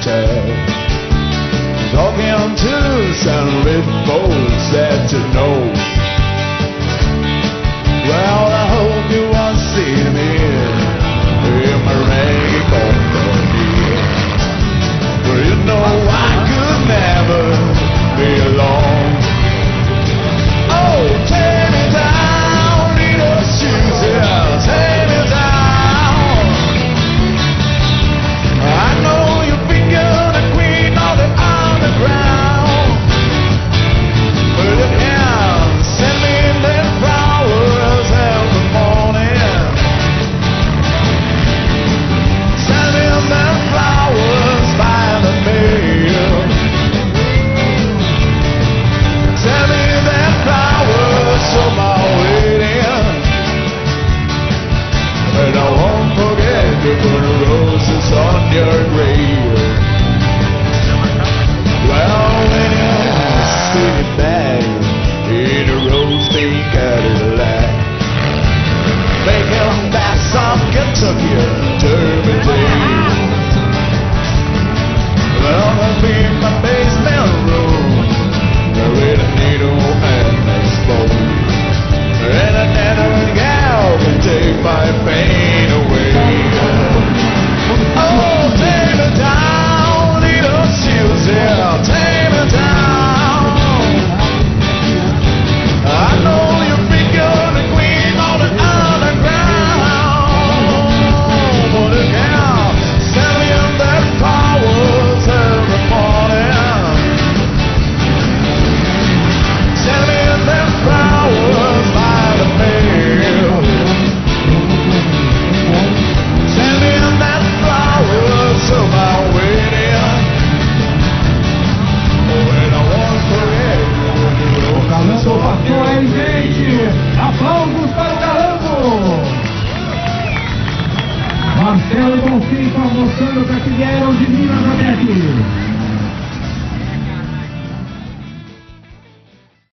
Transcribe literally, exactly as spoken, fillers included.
town, talking to some rich folks that you know. Well, I hope you want to see me in my ragged company. Well, you know I could never be alone. Oh, take me down, need a shoes, yeah, take me down. I know you think you're the queen of the underground, but you can send me them flowers every morning. Send me them flowers by the mail. Send me them flowers so my waiting, and I won't forget to put roses on your grave. Well, when you see me back in a rose-pink Cadillac, making back some Kentucky Derby Day. Well, I'll be in my basement room with a needle and a spoon, and another gal can take my pain away. Oh, take me down, little shoes, yeah, take me down. I know you think you're the queen of the underground, but you can't send me in their flowers every morning. Send me in their flowers by the mail. Send me in that flowers so my waiting. Oh, and I won't forget you. Calango passou aí, gente! Aplausos para o Calango! Marcelo Bonfim mostrando para que vieram de Minas Gerais.